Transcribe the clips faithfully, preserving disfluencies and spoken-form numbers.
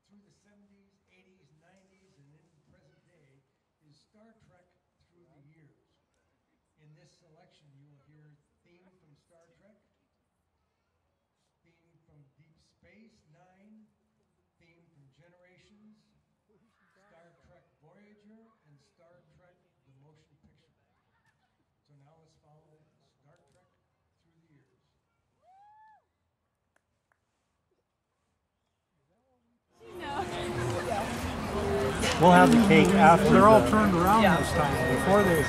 through the seventies, eighties, nineties, and into the present day is Star Trek Through the Years. In this selection, you will hear theme from Star Trek, theme from Deep Space Nine, theme from Generations, Star Trek Voyager, and Star Trek The Motion Picture. So now let's follow Star Trek Through the Years. We'll have the cake after. They're all the, turned around Yeah. this time. Before they.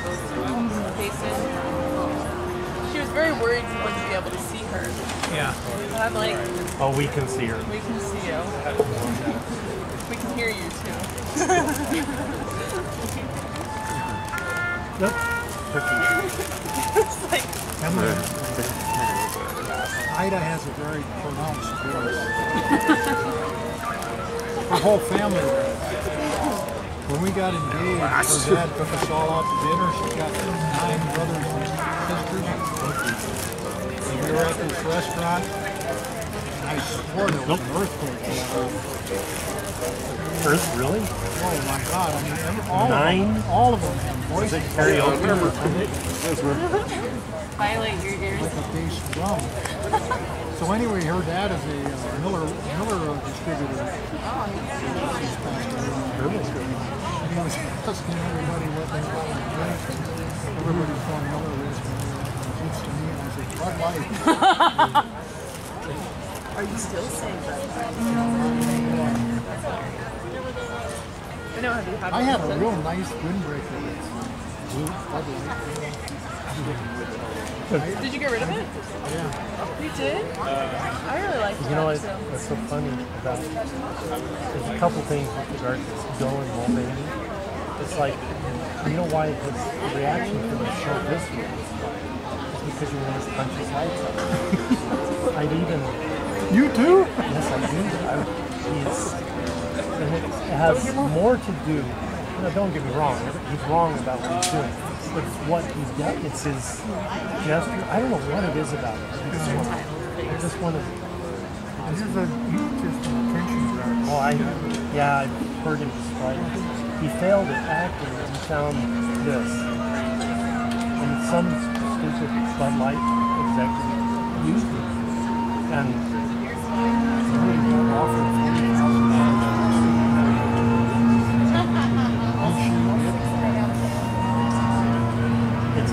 She was very worried we wouldn't be able to see her. Yeah. And I'm like, Oh, we can see her. we can see you. We can hear you too. Nope. It's like, Emma, Ida has a very pronounced voice. Her whole family. When we got engaged, her dad took us all out to dinner. She's got nine brothers and sisters. And we were at this restaurant, and I swore there was an earthquake. Earth, really? Oh my God! I mean, every, all Nine? of them, all of them have voices. Karaoke. violate your ears. Like a bass drum. So anyway, her dad is a uh, Miller Miller uh, distributor. Oh, yeah. He's passed away. And he was asking everybody what they want to drink. Everybody's going Miller whiskey. And it's to me, and I said, Bud Light. Are you still saying that? I know, have you had I had a one? real nice windbreaker that's blue Bud Light. Did you get rid of it? Yeah. You did? I really like You that know what, too. what's so funny about it? There's a couple things with regard to Go and Mulvaney. It's like, you know why his reaction to the show this way is because you want to punch his lights out. I'd even... You too? Yes, I do. I, he's, and it has more to do... You know, don't get me wrong. He's wrong about what he's doing. But it's what he's done. It's his gesture. I don't know what it is about it. I just want, I just want to... This is a, just an attention grab. Oh, I, yeah, I've heard him describe it. He failed at acting and found this. And some stupid Bud Light executive used it. And somebody offered forty thousand dollars. It's a,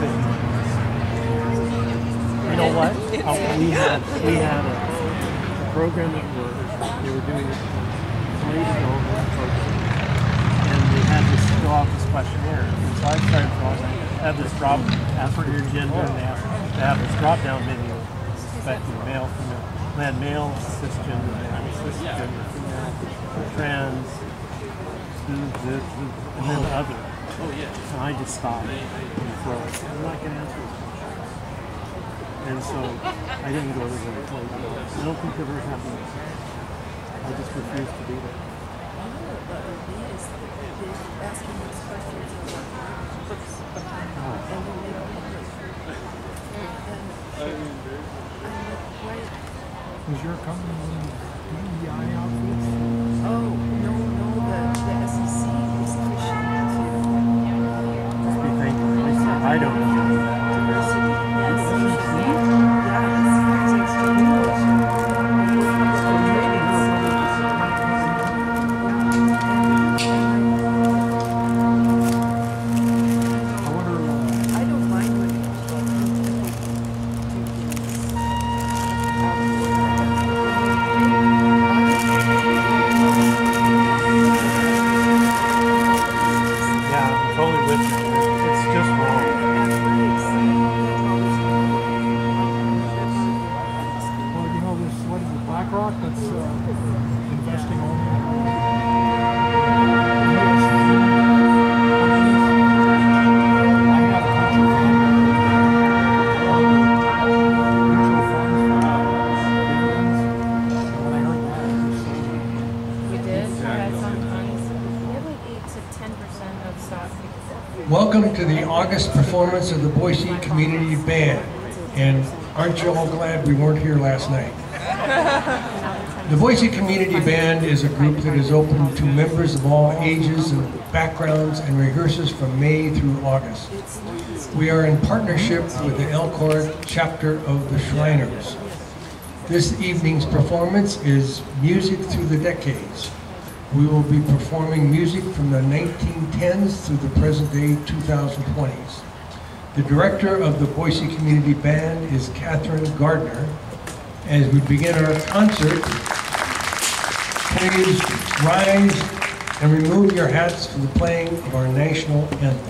you know what? Uh, we had, we had a, a program at work. They were doing it late ago, and they had to fill out this questionnaire. And so I started filling out. They have this drop, ask for your gender, and they have, they have this drop down menu expecting male, female. They had male, cisgender, male, cisgender, female, trans, and then other. Oh yeah. And I just stopped and froze. I'm not going to answer this question. And so I didn't go to the employee. I don't think it ever happened. I just refused to do that. Asking these questions Is your company D E I outfits? Oh, no, no, the, the S E C is pushing Just be thankful. I don't know that. diversity. Yes. I wonder, uh, I don't mind when Yeah, I'm totally with you. It's just wrong. well, you know, this, what is it, BlackRock that's uh, investing only in I had a bunch of mutual funds for dividends. When I heard that, it was We did. We had some funds. We had like eight to ten percent of stock. Welcome to the August performance of the Boise Community Band. And aren't you all glad we weren't here last night? Now the ten The Boise Community Band is a group that is open to members of all ages and backgrounds and rehearses from May through August. We are in partnership with the Elkhart chapter of the Shriners. This evening's performance is Music Through the Decades. We will be performing music from the nineteen tens through the present day two thousand twenties. The director of the Boise Community Band is Catherine Gardner. As we begin our concert, please rise and remove your hats for the playing of our national anthem.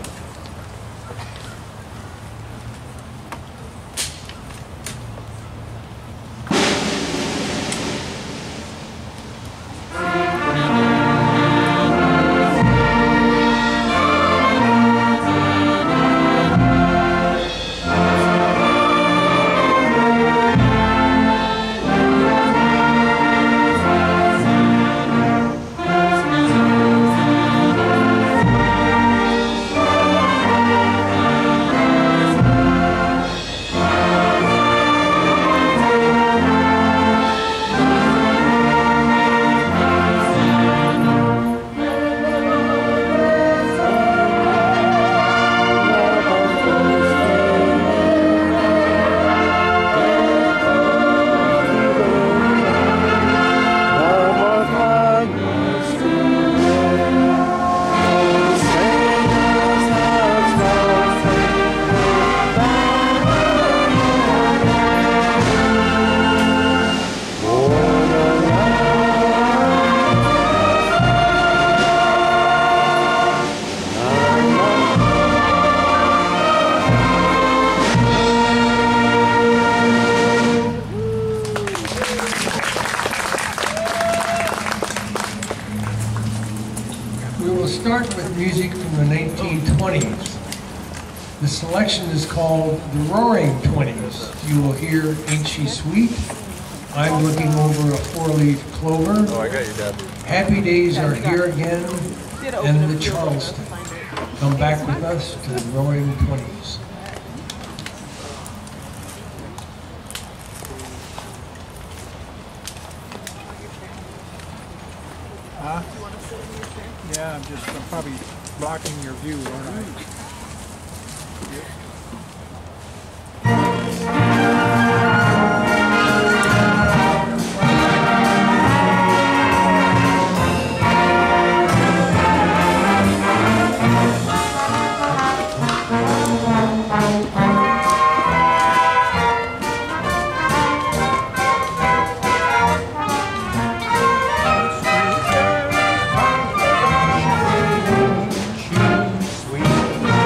Start with music from the nineteen twenties. The selection is called the Roaring Twenties. You will hear Ain't She Sweet, I'm Looking Over a Four-Leaf Clover, Oh, I got you, Dad. Happy Days Are Here Again, and the Charleston. Come back with us to the Roaring Twenties. Huh? Yeah, I'm just I'm probably blocking your view, aren't I? Sweet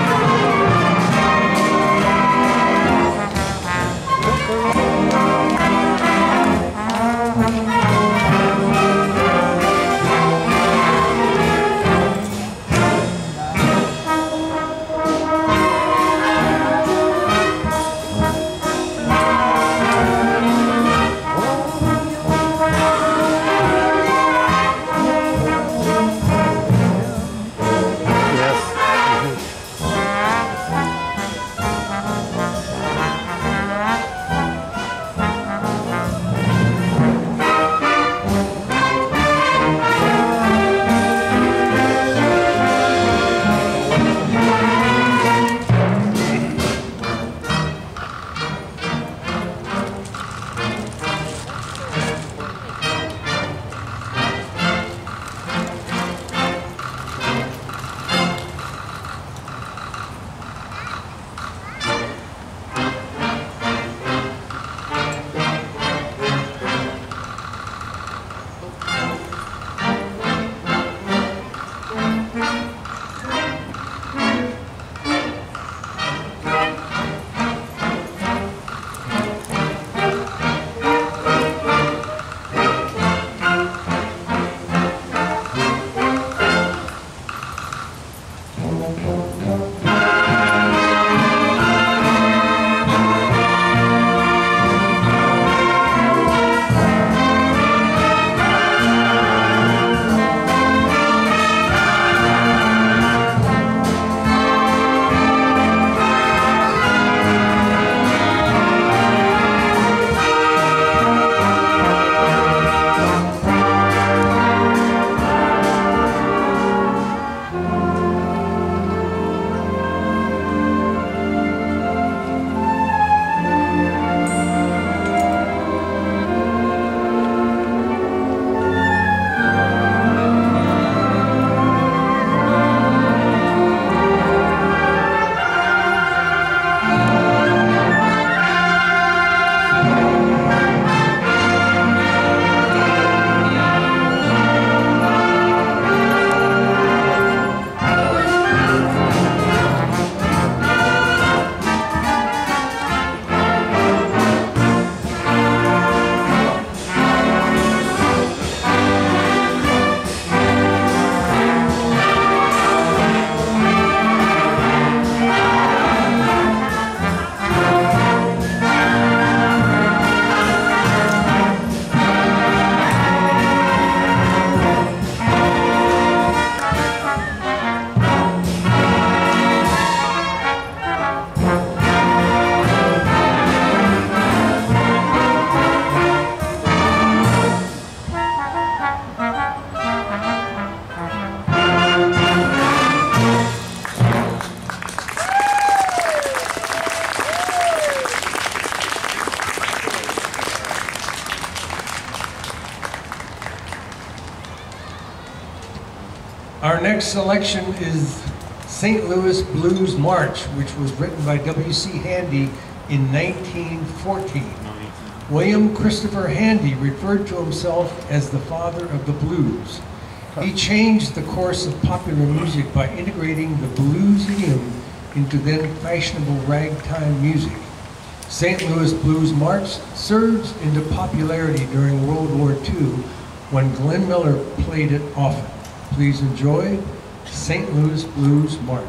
Our next selection is Saint Louis Blues March, which was written by W C Handy in nineteen fourteen. William Christopher Handy referred to himself as the father of the blues. He changed the course of popular music by integrating the blues idiom into then fashionable ragtime music. Saint Louis Blues March surged into popularity during World War Two when Glenn Miller played it often. Please enjoy Saint Louis Blues March.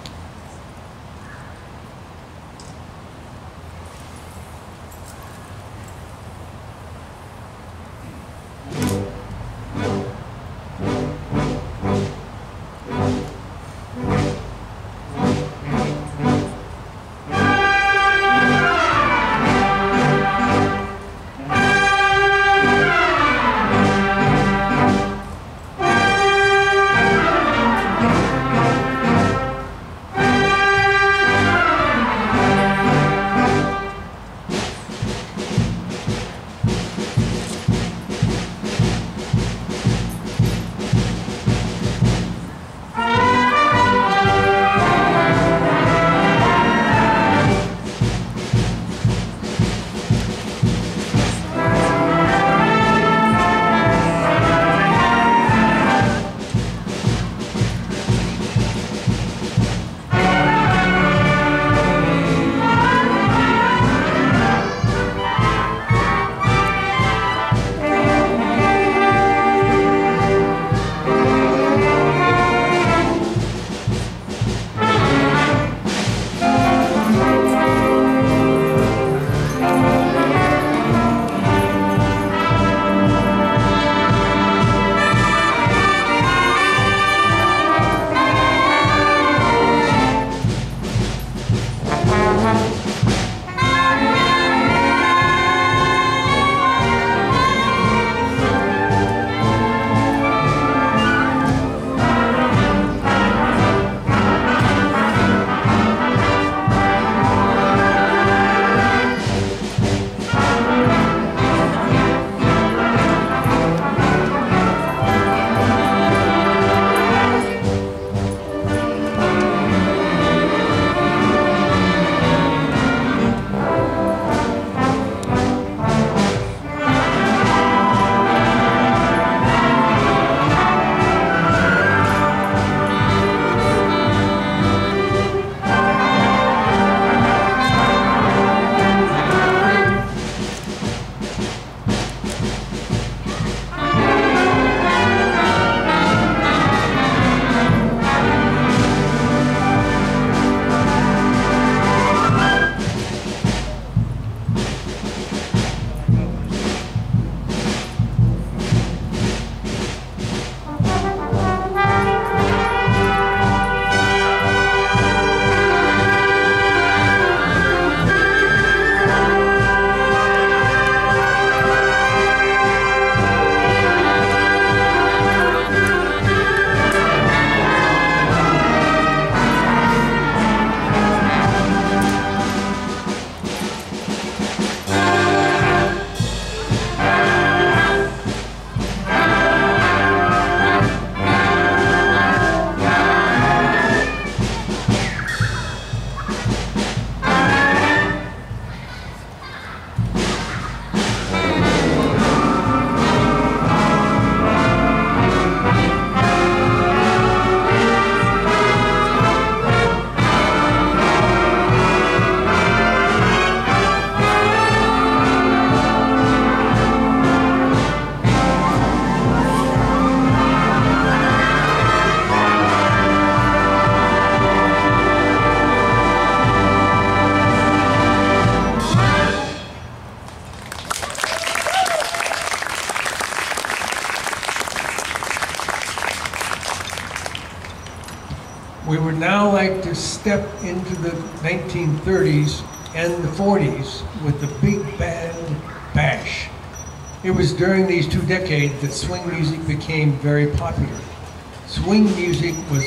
We would now like to step into the nineteen thirties and the forties with the Big Band Bash. It was during these two decades that swing music became very popular. Swing music was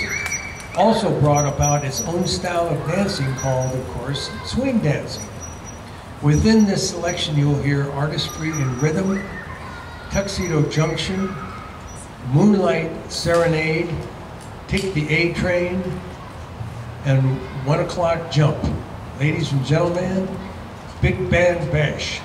also brought about its own style of dancing called, of course, swing dancing. Within this selection, you'll hear artistry in rhythm, Tuxedo Junction, Moonlight Serenade, take the A train, and one o'clock jump. Ladies and gentlemen, Big Band Bash.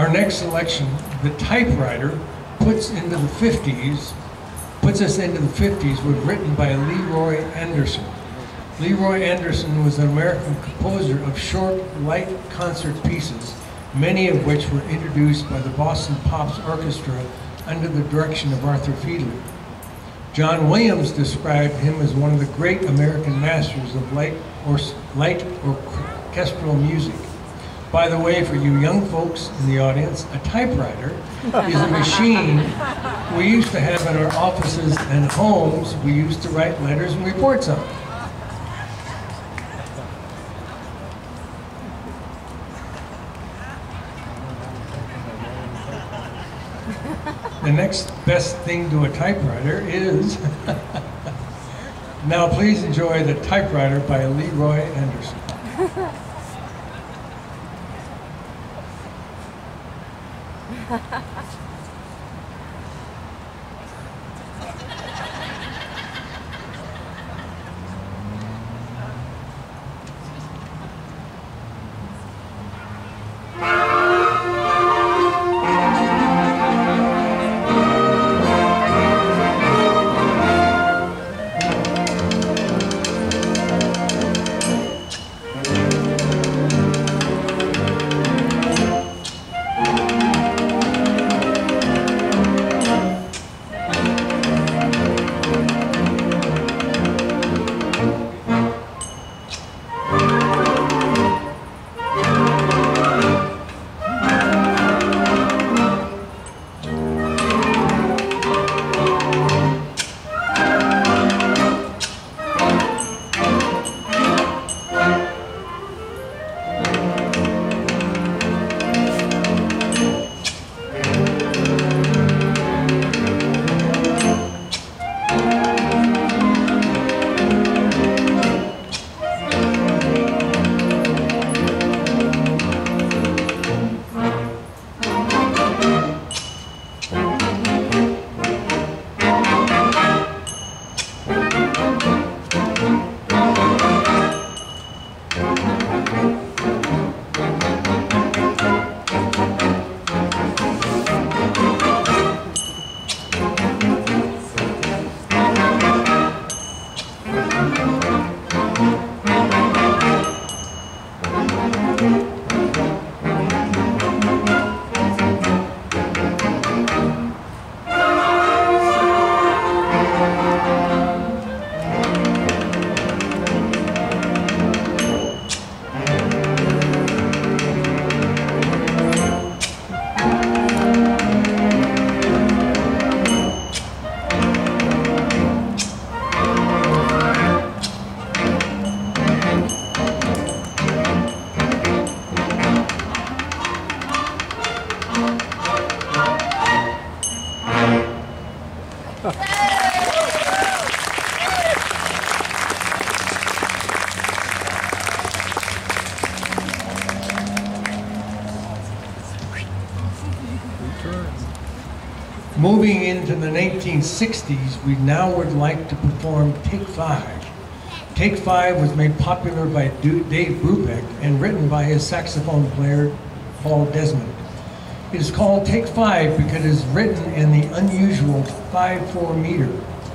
Our next selection, The Typewriter, puts into the fifties, puts us into the fifties, was written by Leroy Anderson. Leroy Anderson was an American composer of short, light concert pieces, many of which were introduced by the Boston Pops Orchestra under the direction of Arthur Fiedler. John Williams described him as one of the great American masters of light or light orchestral music. By the way, for you young folks in the audience, a typewriter is a machine we used to have in our offices and homes. We used to write letters and reports on. The next best thing to a typewriter is... Now please enjoy The Typewriter by Leroy Anderson. Moving into the nineteen sixties, we now would like to perform Take Five. Take Five was made popular by Dave Brubeck and written by his saxophone player, Paul Desmond. It is called Take Five because it is written in the unusual five four meter.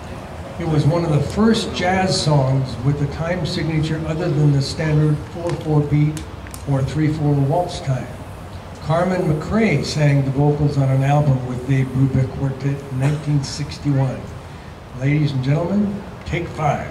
It was one of the first jazz songs with a time signature other than the standard four four beat or three four waltz time. Carmen McRae sang the vocals on an album with Dave Brubeck Quartet in nineteen sixty-one. Ladies and gentlemen, Take Five.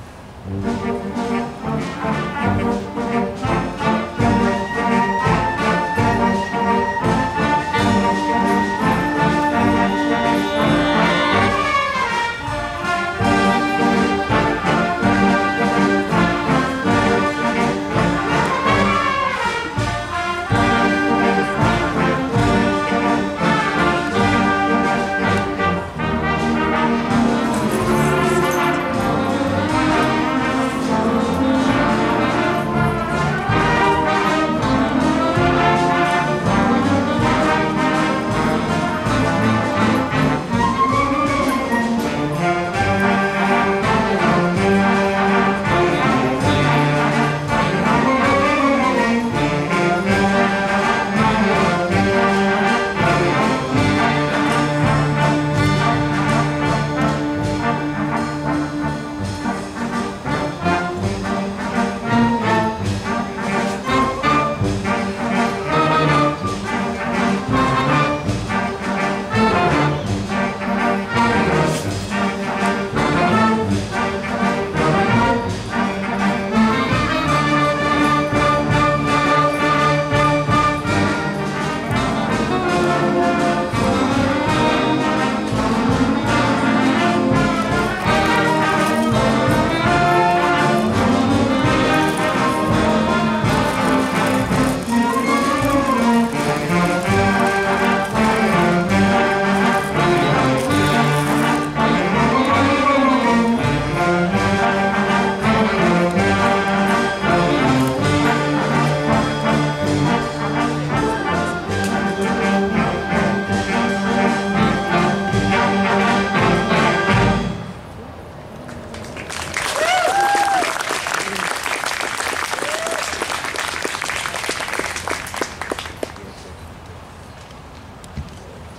Thank you.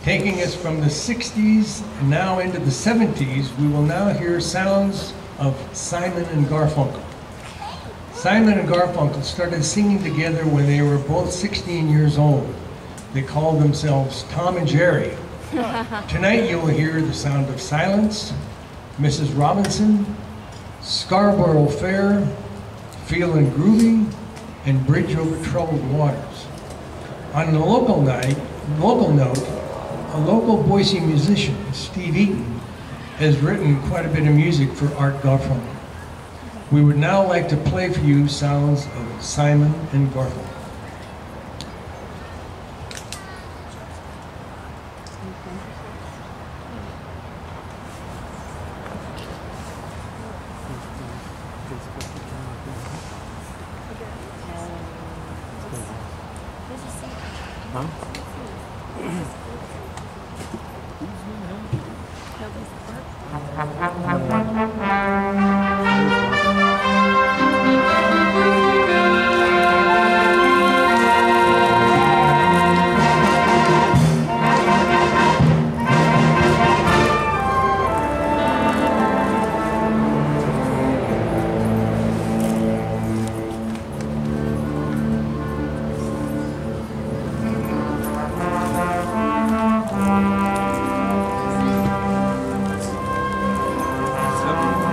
Taking us from the sixties and now into the seventies, we will now hear sounds of Simon and Garfunkel. Simon and Garfunkel started singing together when they were both sixteen years old. They called themselves Tom and Jerry. Tonight you will hear the sound of Silence, Missus Robinson, Scarborough Fair, Feelin' Groovy, and Bridge Over Troubled Waters. On a local night, local note, a local Boise musician, Steve Eaton, has written quite a bit of music for Art Garfunkel. We would now like to play for you sounds of Simon and Garfunkel. Seven.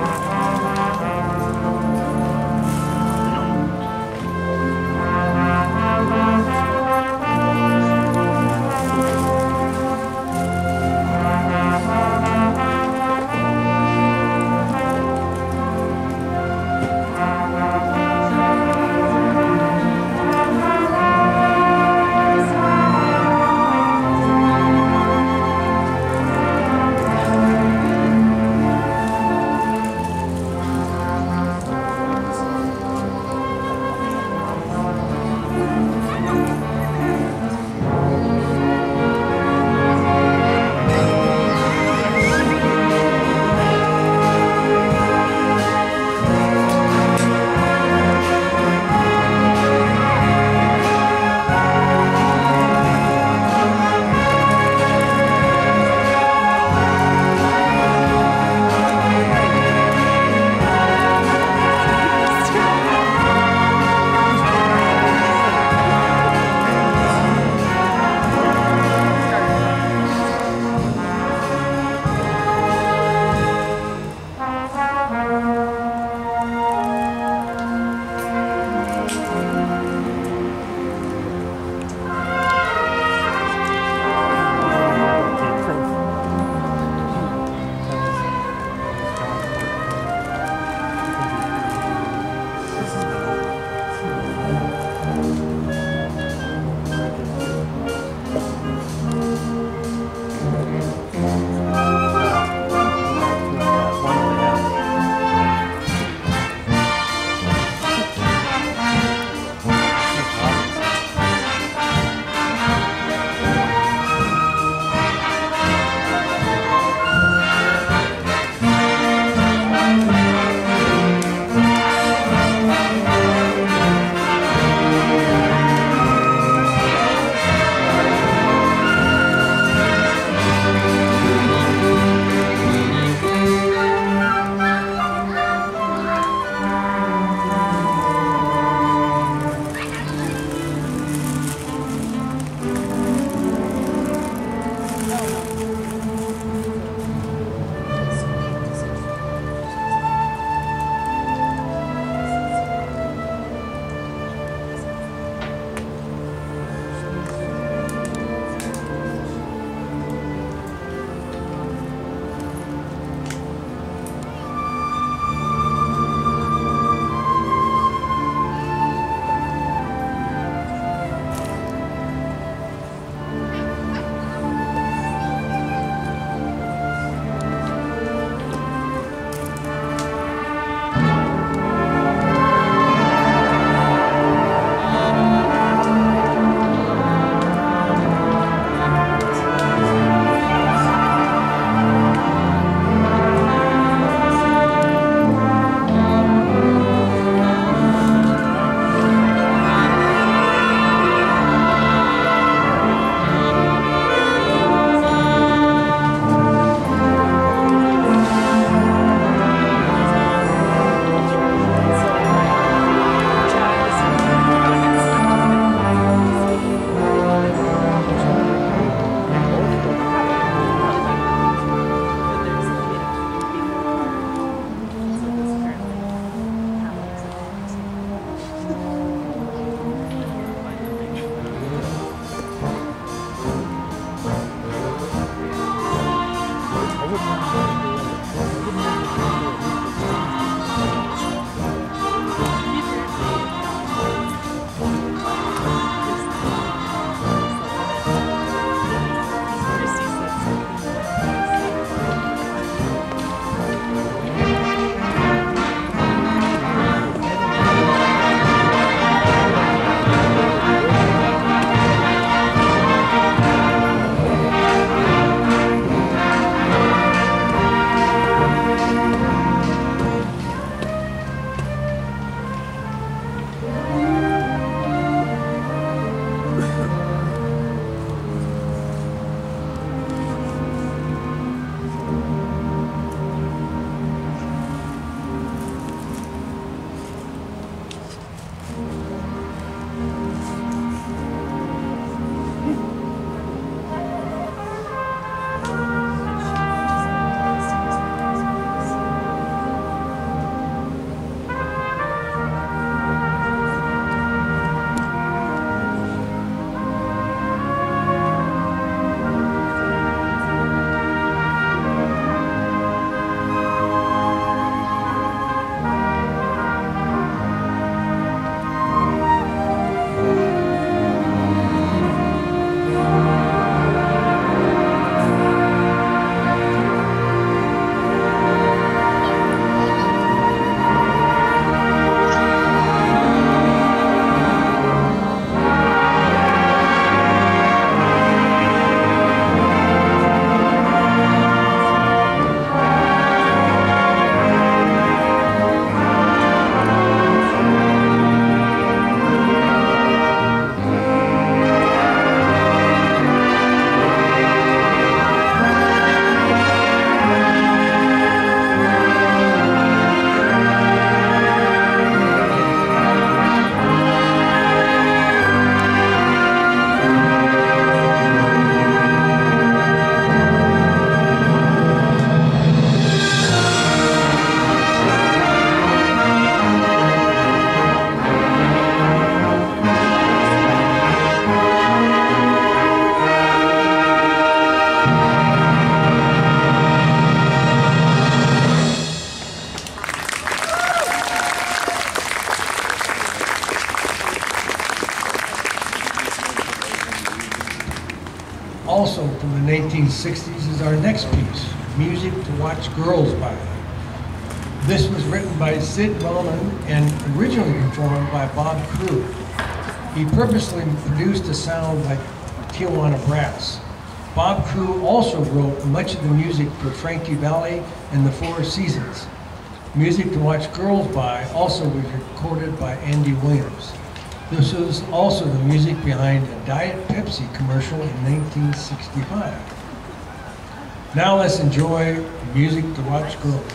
also from the nineteen sixties, is our next piece, Music to Watch Girls By. This was written by Sid Wellman and originally performed by Bob Crew. He purposely produced a sound like Tijuana Brass. Bob Crew also wrote much of the music for Frankie Valli and the Four Seasons. Music to Watch Girls By also was recorded by Andy Williams. This was also the music behind a Diet Pepsi commercial in nineteen sixty-five. Now let's enjoy Music to Watch Girls.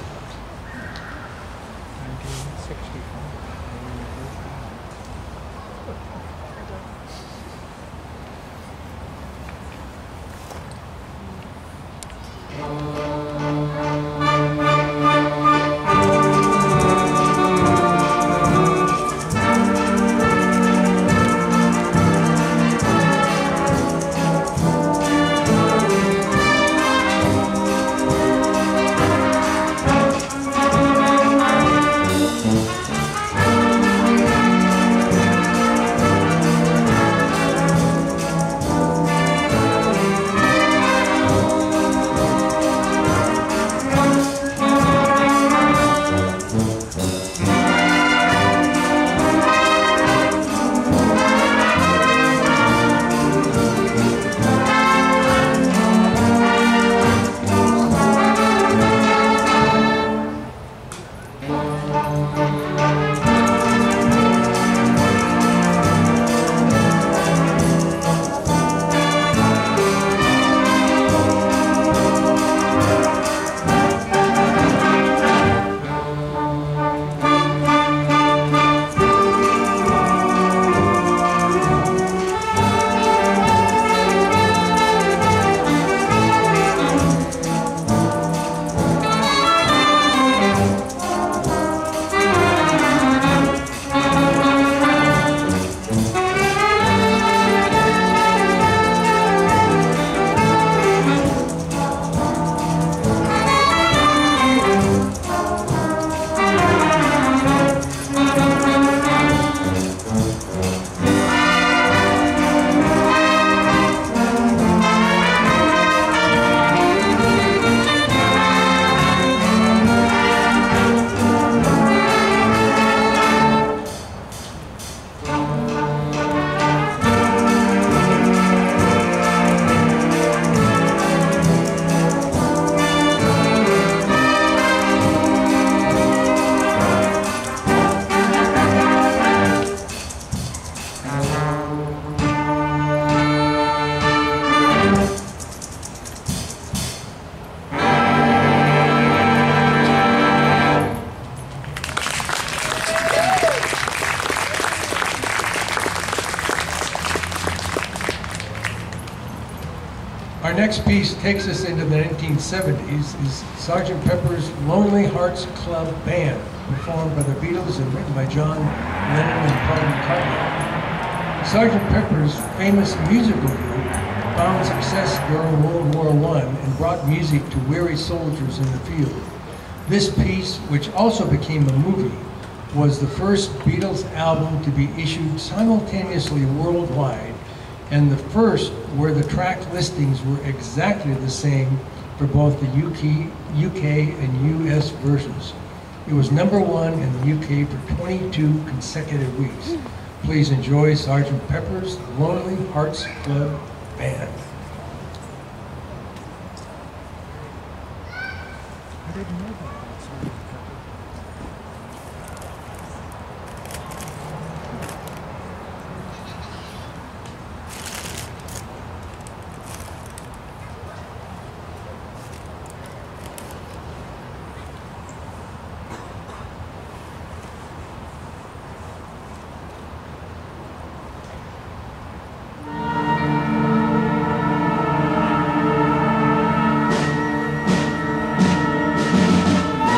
Our next piece takes us into the nineteen seventies, is Sergeant Pepper's Lonely Hearts Club Band, performed by the Beatles and written by John Lennon and Paul McCartney. Sergeant Pepper's famous musical group found success during World War One and brought music to weary soldiers in the field. This piece, which also became a movie, was the first Beatles album to be issued simultaneously worldwide, and the first where the track listings were exactly the same for both the U K, U K and U S versions. It was number one in the U K for twenty-two consecutive weeks. Please enjoy Sergeant Pepper's Lonely Hearts Club Band. I didn't know that. Thank you.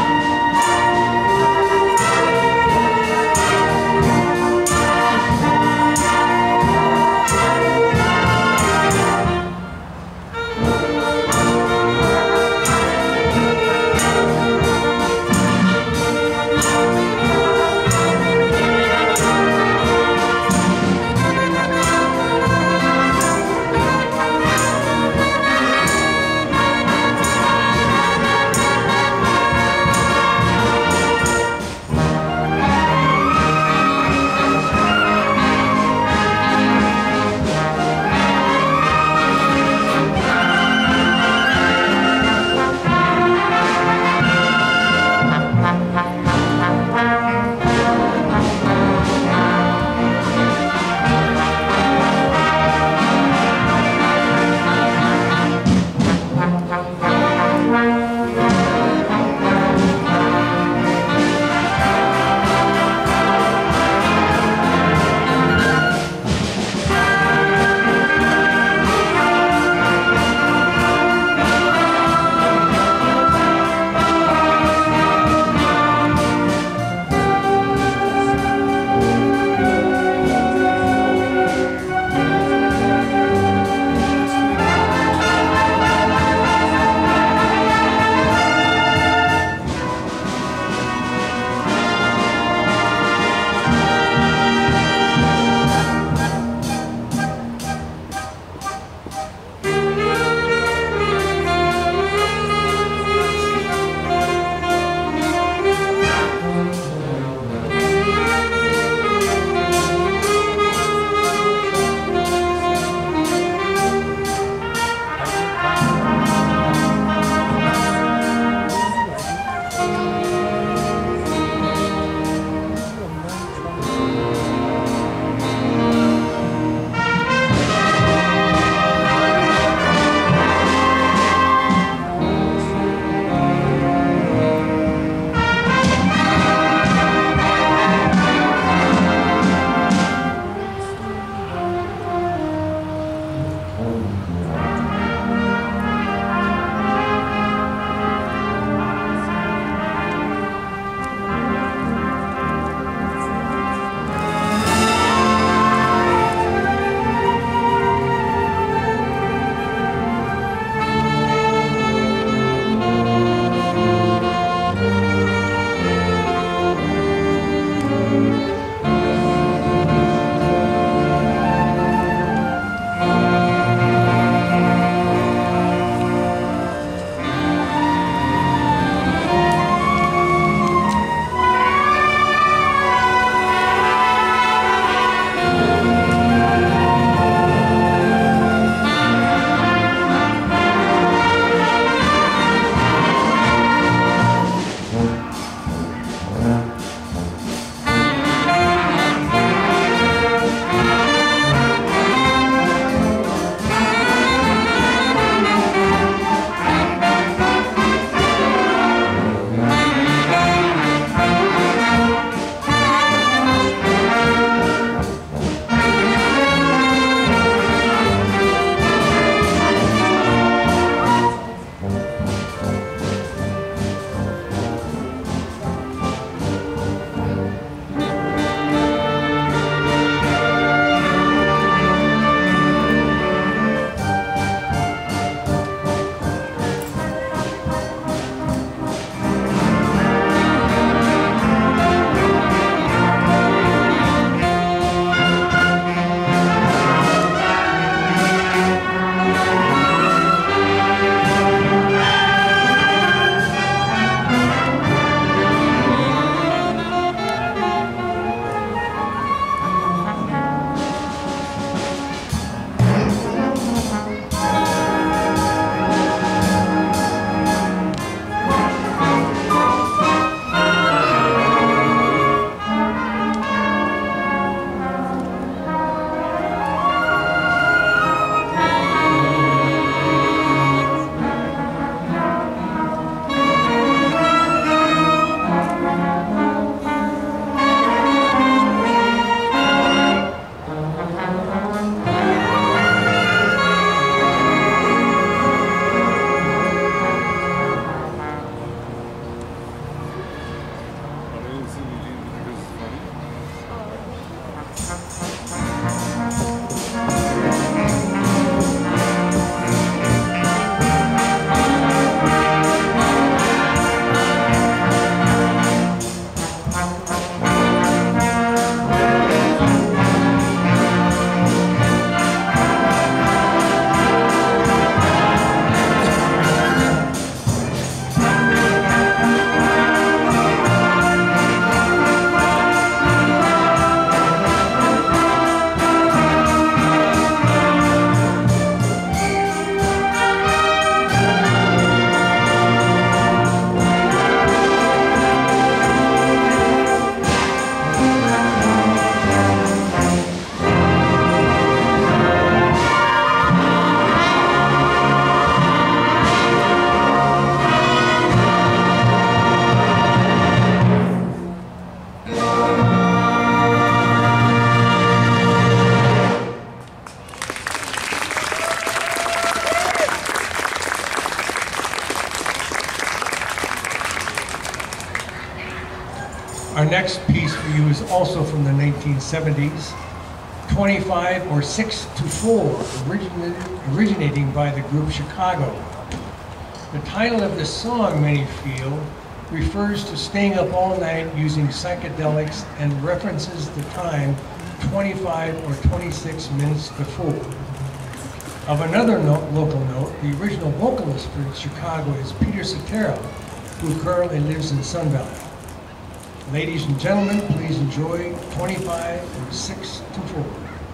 next piece for you is also from the nineteen seventies, twenty-five or six to four, originating, originating by the group Chicago. The title of this song, many feel, refers to staying up all night using psychedelics and references the time twenty-five or twenty-six minutes to four. Of another note, local note, the original vocalist for Chicago is Peter Cetera, who currently lives in Sun Valley. Ladies and gentlemen, please enjoy twenty-five or six to four.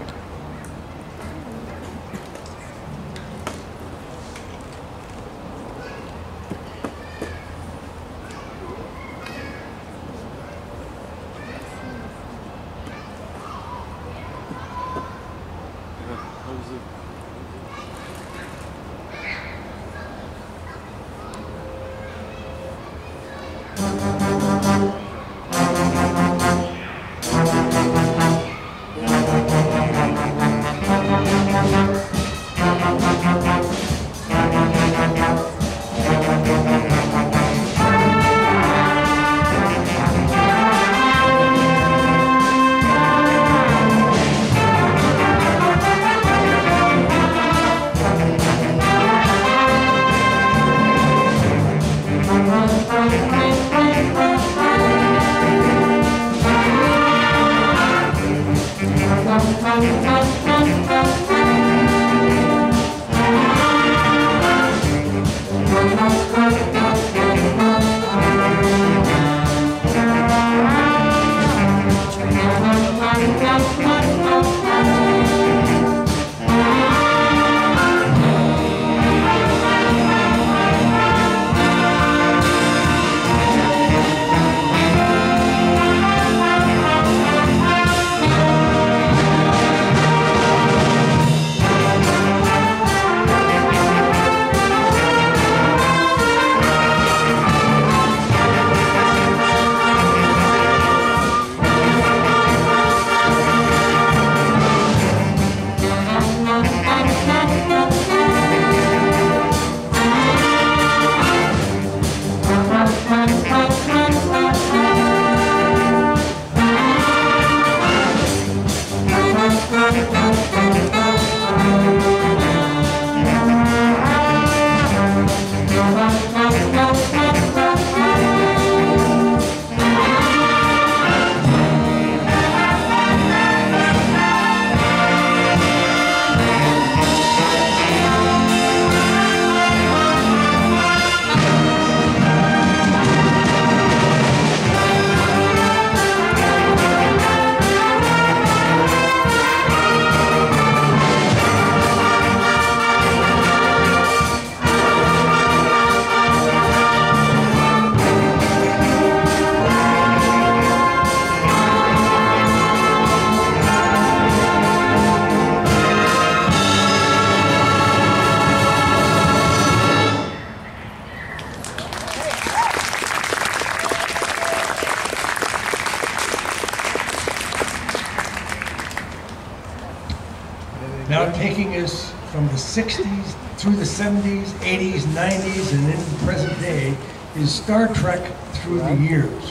Now taking us from the sixties through the seventies, eighties, nineties, and into the present day is Star Trek Through the Years.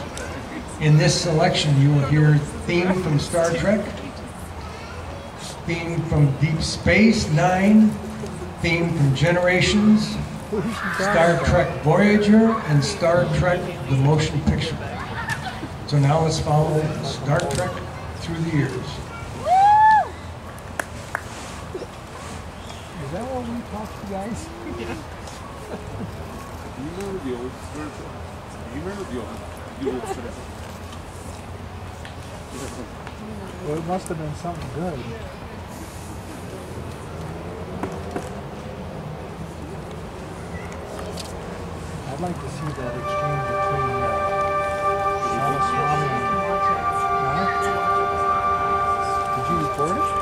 In this selection, you will hear theme from Star Trek, theme from Deep Space Nine, theme from Generations, Star Trek Voyager, and Star Trek The Motion Picture. So now let's follow Star Trek Through the Years. Is that what we talked to, guys? You remember the old version? You remember the old, the old version? Well, it must have been something good. I'd like to see that exchange between uh, Ramaswamy and... Huh? Did you record it?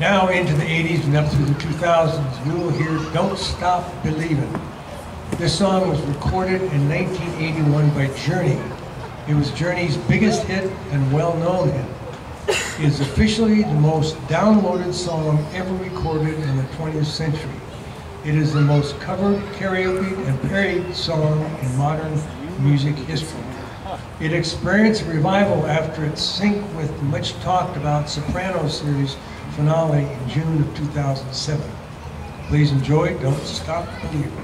Now into the eighties and up through the two thousands, you will hear Don't Stop Believin'. This song was recorded in nineteen eighty-one by Journey. It was Journey's biggest hit and well-known hit. It is officially the most downloaded song ever recorded in the twentieth century. It is the most covered, karaoke, and parodied song in modern music history. It experienced a revival after its sync with the much talked about Sopranos series finale in June of two thousand seven. Please enjoy Don't Stop Believing.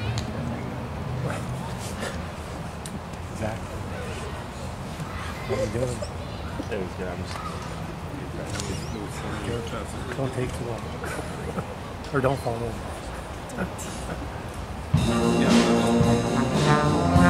Zach. What are you doing? It was good. I'm just... Don't take too long. Or don't fall over.